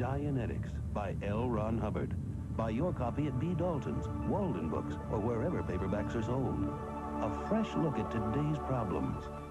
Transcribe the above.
Dianetics by L. Ron Hubbard. Buy your copy at B. Dolton's, Walden Books, or wherever paperbacks are sold. A fresh look at today's problems.